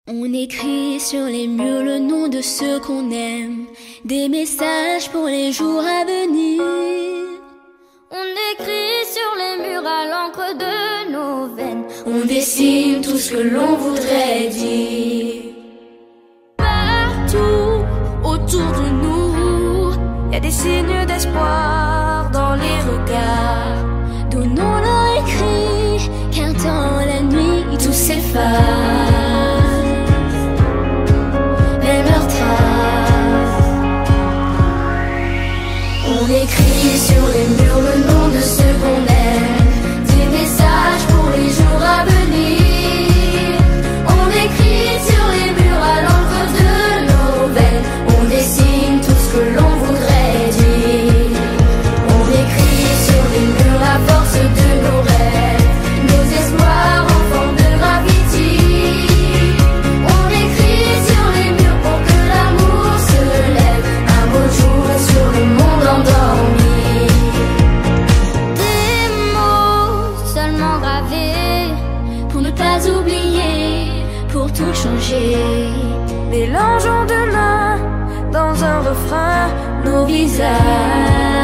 On écrit sur les murs le nom de ceux qu'on aime, des messages pour les jours à venir. On écrit sur les murs à l'encre de nos veines, on dessine tout ce que l'on voudrait dire. Partout autour de nous, y a des signes d'espoir dans les regards. Donnons-leur écrit, car dans la nuit tout s'efface. On écrit sur les murs le nom de ceux qu'on aime, des messages pour les jours à venir. On écrit sur les murs à l'encre de nos veines, on dessine tout ce que l'on voudrait dire. On écrit sur les murs la force de nos rêves, nos espoirs en forme de graffiti. On écrit sur les murs pour que l'amour se lève un beau jour sur le monde endormi. Des mots seulement gravés pour ne pas oublier, pour tout changer. Mélangeons demain dans un refrain nos visages.